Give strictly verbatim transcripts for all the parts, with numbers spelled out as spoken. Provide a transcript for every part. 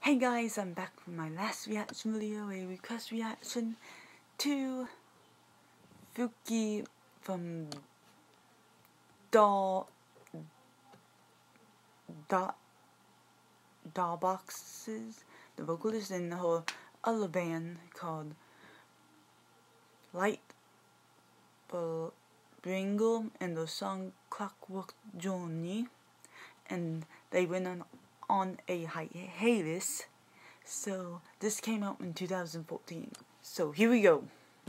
Hey guys, I'm back from my last reaction video, a request reaction to Fuki from Da Da Da Boxes, the vocalist in the whole other band called Light Bringle, and the song Clockwork Journey, and they went on on a hiatus. So this came out in two thousand fourteen. So here we go.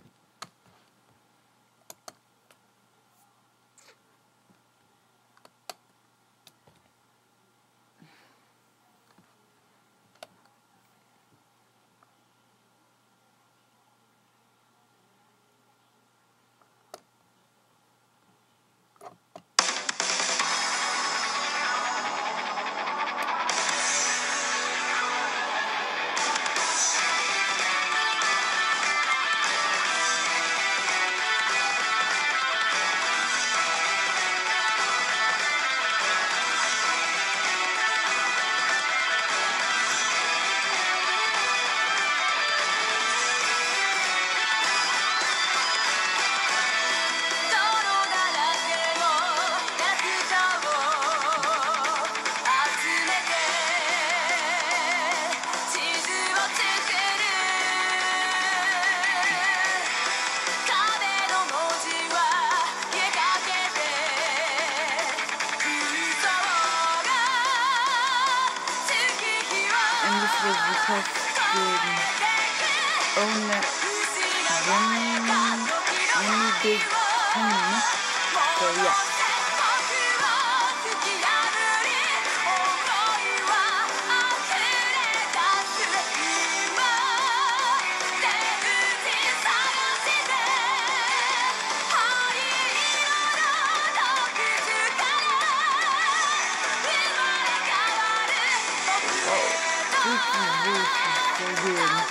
And this was requested on that when, when we did ten. So yeah. So good.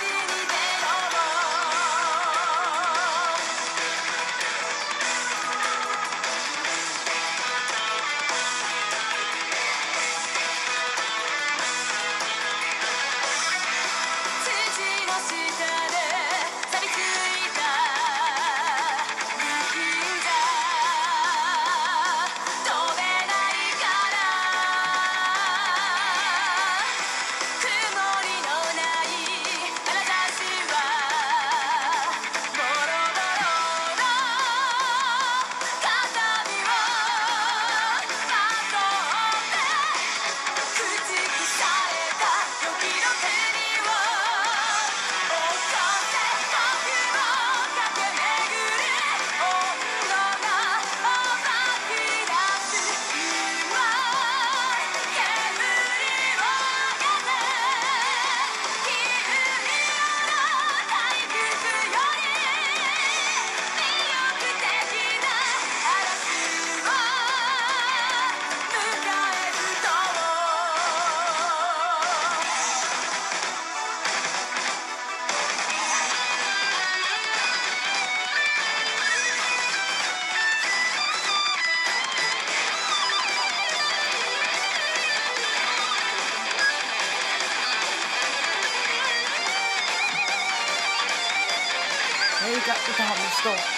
Hey, you got the top of the store.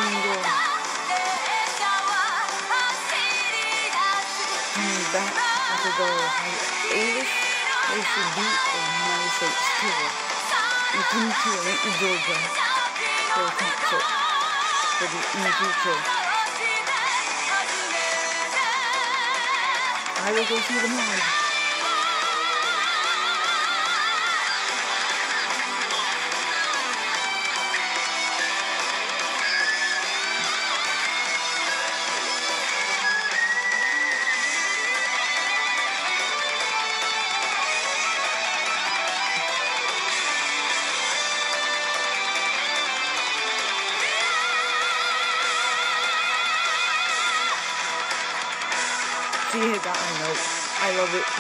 Coming back. after the hiatus, they should do a United States tour and come to Atlanta, Georgia for a concert for the in the future. I will go see them live. See, hit that high note. I love it.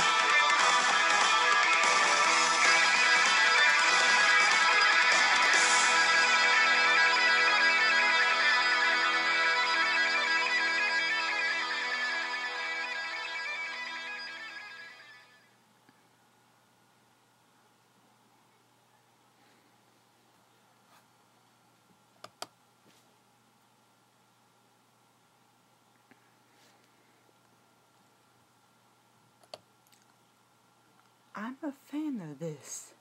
I'm a fan of this.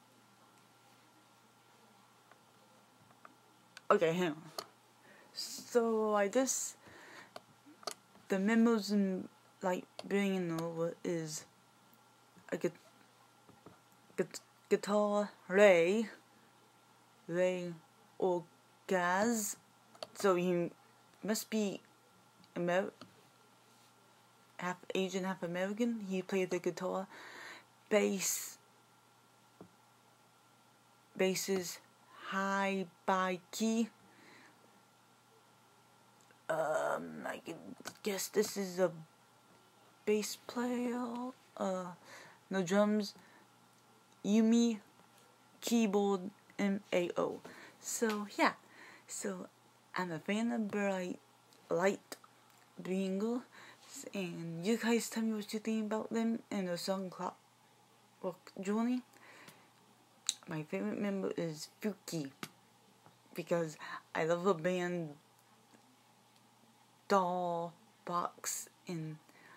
Okay, hang on. So I guess the memos in like being over is a gu gu guitar Ray Ray or Gaz. So he must be Amer half Asian, half American. He played the guitar. Bass, basses, high by key. Um, I guess this is a bass player. Uh, no drums. Yumi, keyboard, M A O. So yeah, so I'm a fan of Bright Light Bingo, and you guys tell me what you think about them and the song Clock. Journey. My favorite member is Fuki because I love a band Doll Box and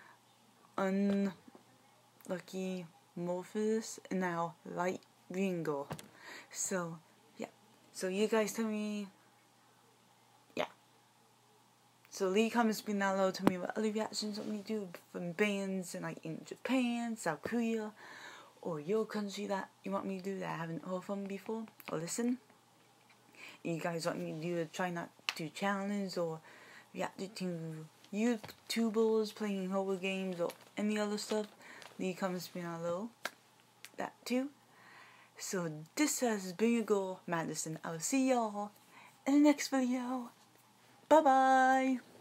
Unlucky Morpheus and now Light Bingo. So yeah, so you guys tell me. Yeah, so leave comments below below to me what other reactions want me to do from bands and like in Japan, South Korea, or your country that you want me to do that I haven't heard from before or listen. You guys want me to do a try not to challenge or react to YouTubers playing horror games or any other stuff. Leave comments below that too. So this has been your girl Madison. I'll see y'all in the next video. Bye bye.